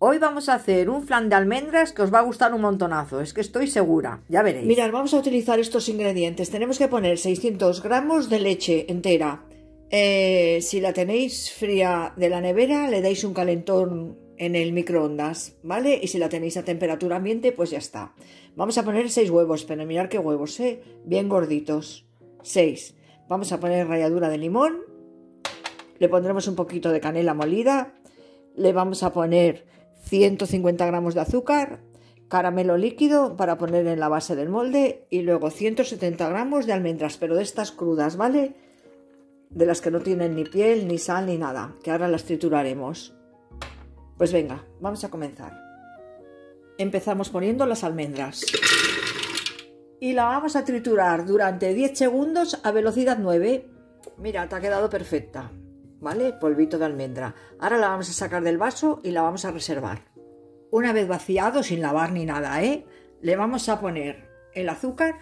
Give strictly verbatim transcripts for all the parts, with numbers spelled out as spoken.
Hoy vamos a hacer un flan de almendras que os va a gustar un montonazo, es que estoy segura, ya veréis. Mirad, vamos a utilizar estos ingredientes. Tenemos que poner seiscientos gramos de leche entera. Eh, si la tenéis fría de la nevera, le dais un calentón en el microondas, ¿vale? Y si la tenéis a temperatura ambiente, pues ya está. Vamos a poner seis huevos, pero mirad qué huevos, ¿eh? Bien gorditos. seis. Vamos a poner ralladura de limón. Le pondremos un poquito de canela molida. Le vamos a poner ciento cincuenta gramos de azúcar, caramelo líquido para poner en la base del molde y luego ciento setenta gramos de almendras, pero de estas crudas, ¿vale? De las que no tienen ni piel, ni sal, ni nada, que ahora las trituraremos. Pues venga, vamos a comenzar. Empezamos poniendo las almendras y la vamos a triturar durante diez segundos a velocidad nueve. Mira, te ha quedado perfecta. ¿Vale? Polvito de almendra. Ahora la vamos a sacar del vaso y la vamos a reservar. Una vez vaciado, sin lavar ni nada, ¿eh? Le vamos a poner el azúcar,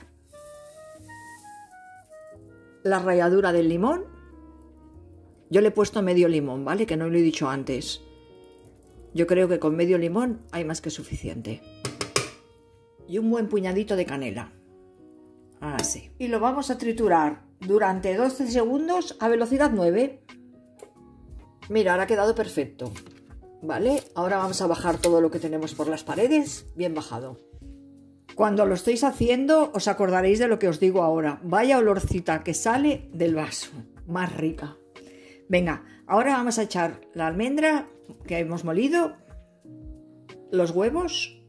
la ralladura del limón. Yo le he puesto medio limón, ¿vale? Que no lo he dicho antes. Yo creo que con medio limón hay más que suficiente. Y un buen puñadito de canela. Así. Y lo vamos a triturar durante doce segundos a velocidad nueve. Mira, ahora ha quedado perfecto, ¿vale? Ahora vamos a bajar todo lo que tenemos por las paredes, bien bajado. Cuando lo estéis haciendo, os acordaréis de lo que os digo ahora. Vaya olorcita que sale del vaso, más rica. Venga, ahora vamos a echar la almendra que hemos molido, los huevos,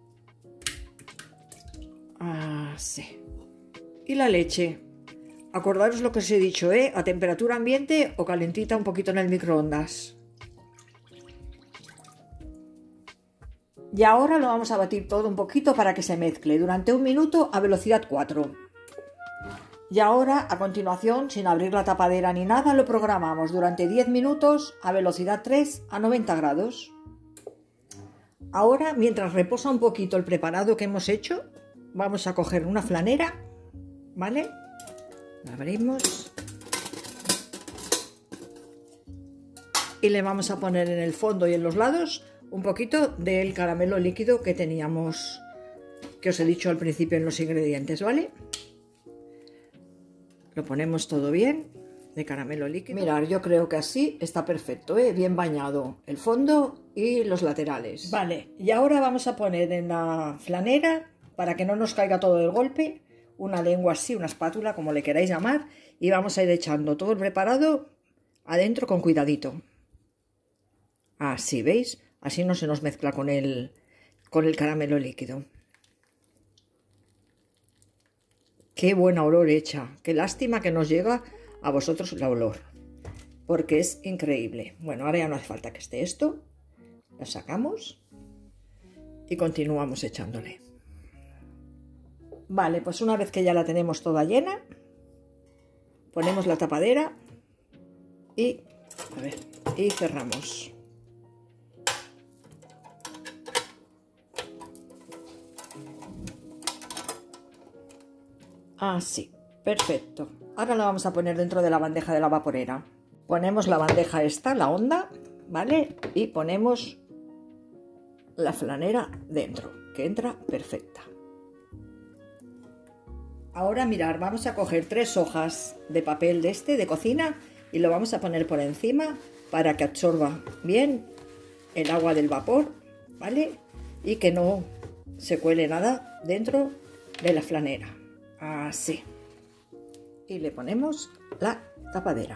así, y la leche. Acordaros lo que os he dicho, ¿eh? A temperatura ambiente o calentita un poquito en el microondas. Y ahora lo vamos a batir todo un poquito para que se mezcle durante un minuto a velocidad cuatro. Y ahora, a continuación, sin abrir la tapadera ni nada, lo programamos durante diez minutos a velocidad tres a noventa grados. Ahora, mientras reposa un poquito el preparado que hemos hecho, vamos a coger una flanera, ¿vale? La abrimos y le vamos a poner en el fondo y en los lados un poquito del caramelo líquido que teníamos, que os he dicho al principio en los ingredientes, ¿vale? Lo ponemos todo bien de caramelo líquido. Mirad, yo creo que así está perfecto, ¿eh? Bien bañado el fondo y los laterales. Vale, y ahora vamos a poner en la flanera, para que no nos caiga todo el golpe, una lengua así, una espátula, como le queráis llamar, y vamos a ir echando todo el preparado adentro con cuidadito. Así, ¿veis? Así no se nos mezcla con el, con el caramelo líquido. Qué buena olor echa. Qué lástima que nos llega a vosotros el olor, porque es increíble. Bueno, ahora ya no hace falta que esté esto. Lo sacamos y continuamos echándole. Vale, pues una vez que ya la tenemos toda llena, ponemos la tapadera y, a ver, y cerramos. Así, perfecto. Ahora la vamos a poner dentro de la bandeja de la vaporera. Ponemos la bandeja esta, la honda, ¿vale? Y ponemos la flanera dentro, que entra perfecta. Ahora mirad, vamos a coger tres hojas de papel de este, de cocina, y lo vamos a poner por encima para que absorba bien el agua del vapor, ¿vale? Y que no se cuele nada dentro de la flanera. Así. Y le ponemos la tapadera.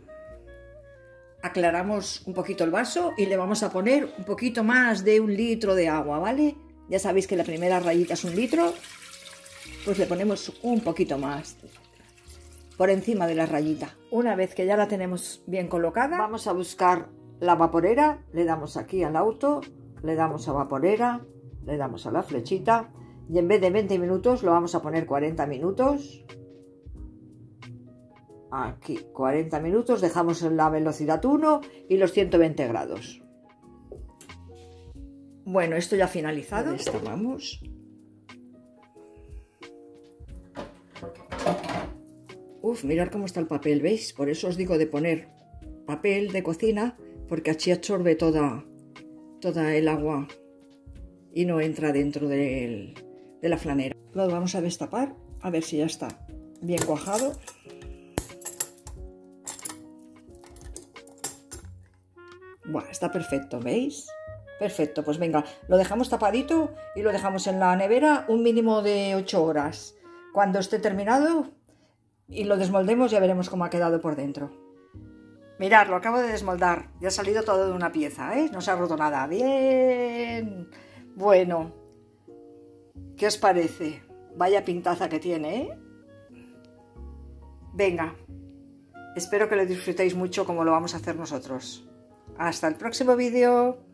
Aclaramos un poquito el vaso y le vamos a poner un poquito más de un litro de agua, ¿vale? Ya sabéis que la primera rayita es un litro. Pues le ponemos un poquito más por encima de la rayita. Una vez que ya la tenemos bien colocada, vamos a buscar la vaporera, le damos aquí al auto, le damos a vaporera, le damos a la flechita y en vez de veinte minutos lo vamos a poner cuarenta minutos. Aquí, cuarenta minutos, dejamos en la velocidad uno y los ciento veinte grados. Bueno, esto ya ha finalizado. Destapamos. Uf, mirad cómo está el papel, ¿veis? Por eso os digo de poner papel de cocina, porque así absorbe toda, toda el agua y no entra dentro del, de la flanera. Lo vamos a destapar, a ver si ya está bien cuajado. Bueno, está perfecto, ¿veis? Perfecto, pues venga, lo dejamos tapadito y lo dejamos en la nevera un mínimo de ocho horas. Cuando esté terminado y lo desmoldemos ya veremos cómo ha quedado por dentro. Mirad, lo acabo de desmoldar, ya ha salido todo de una pieza, ¿eh? No se ha roto nada. Bien. Bueno, ¿qué os parece? Vaya pintaza que tiene, ¿eh? Venga, espero que lo disfrutéis mucho como lo vamos a hacer nosotros. Hasta el próximo vídeo.